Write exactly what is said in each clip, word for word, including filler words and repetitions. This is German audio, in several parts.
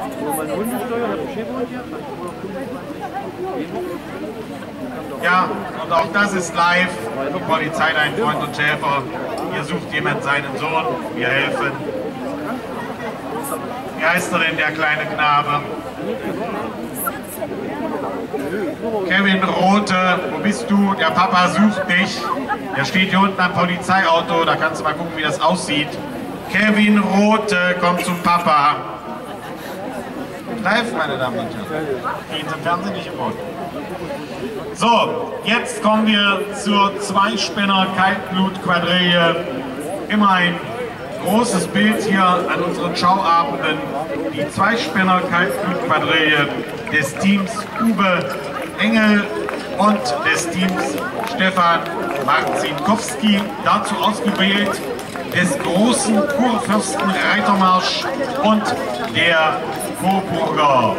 Ja, und auch das ist live. Die Polizei, dein Freund und Schäfer. Hier sucht jemand seinen Sohn. Wir helfen. Wie heißt er denn, der kleine Knabe? Kevin Rothe, wo bist du? Der Papa sucht dich. Der steht hier unten am Polizeiauto. Da kannst du mal gucken, wie das aussieht. Kevin Rothe, komm zum Papa. Live, meine Damen und Herren. Geht im Fernsehen nicht im Mund. So, jetzt kommen wir zur Zweispinner-Kaltblut-Quadrille. Immer ein großes Bild hier an unseren Schauabenden. Die Zweispinner-Kaltblut-Quadrille des Teams Uwe Engel und des Teams Stefan Marzinkowski. Dazu ausgewählt des großen Kurfürsten Reitermarsch und der Coburger.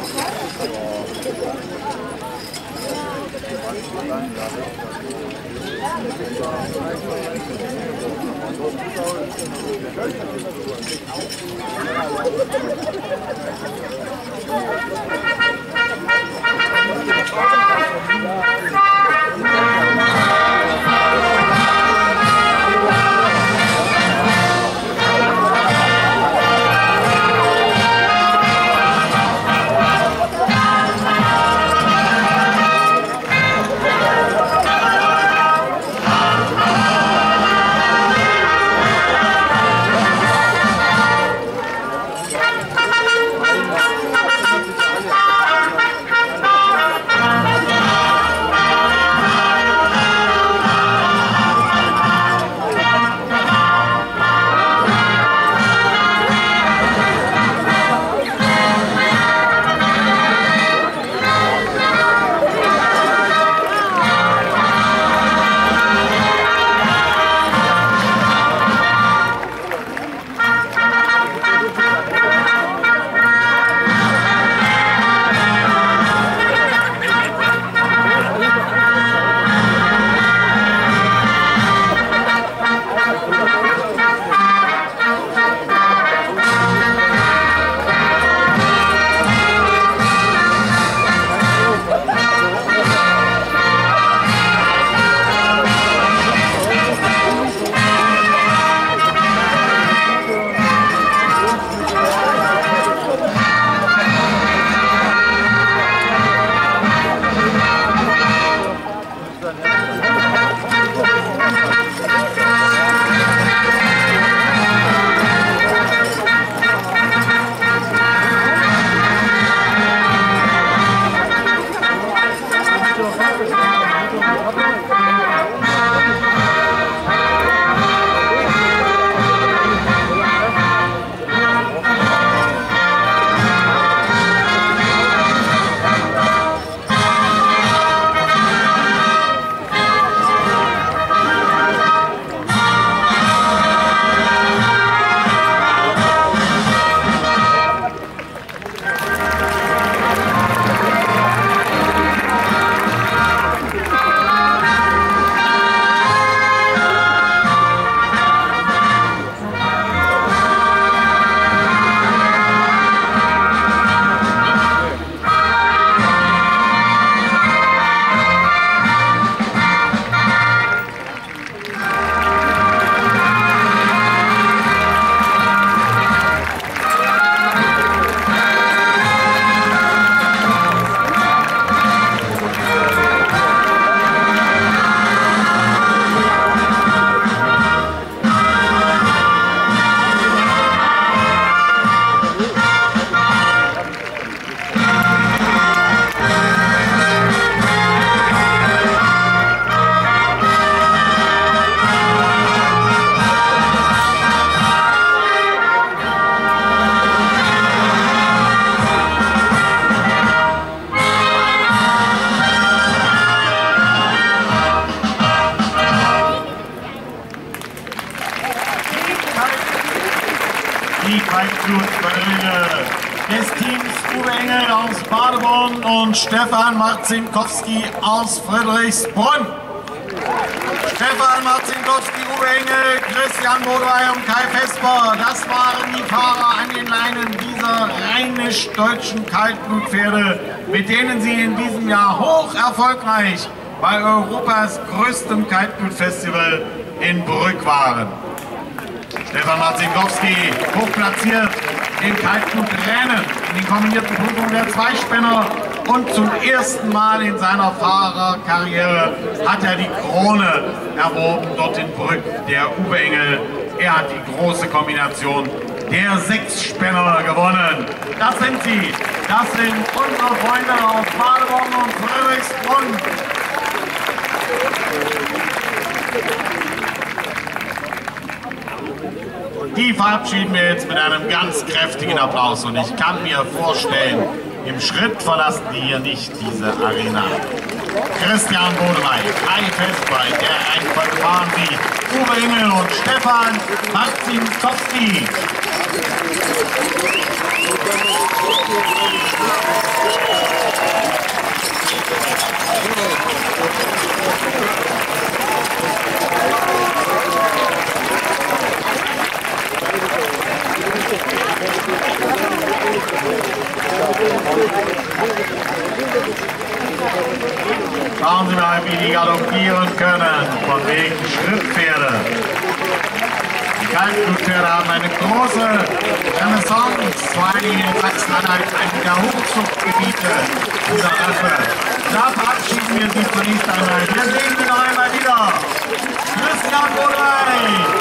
die Kaltblutballone des Teams Uwe Engel aus Paderborn und Stefan Marzinkowski aus Friedrichsbrunn. Stefan Marzinkowski, Uwe Engel, Christian Bodwey und Kai Vesper, das waren die Fahrer an den Leinen dieser rheinisch-deutschen Kaltblutpferde, mit denen sie in diesem Jahr hoch erfolgreich bei Europas größtem Kaltblutfestival in Brück waren. Stefan Marzinkowski hochplatziert im Kaltblutrennen in den kombinierten Prüfungen der Zweispänner und zum ersten Mal in seiner Fahrerkarriere hat er die Krone erworben dort in Brück, der Uwe Engel. Er hat die große Kombination der Sechsspänner gewonnen. Das sind sie, das sind unsere Freunde aus Paderborn und Friedrichsbrunn. Die verabschieden wir jetzt mit einem ganz kräftigen Applaus und ich kann mir vorstellen, im Schritt verlassen die hier nicht diese Arena. Christian Bodewey, Kai Vesper, der Reihenfolge fahren sie, Uwe Engel und Stefan Marzinkowski. Schauen Sie mal, wie die galoppieren können, von wegen Schrittpferde. Die Kaltblutpferde haben eine große Renaissance, vor allem in Sachsen-Anhalt, einem der Hochzuchtgebiete dieser Rasse. Da verabschieden wir sie zunächst einmal. Wir sehen Sie noch einmal wieder. Christian Bodrey.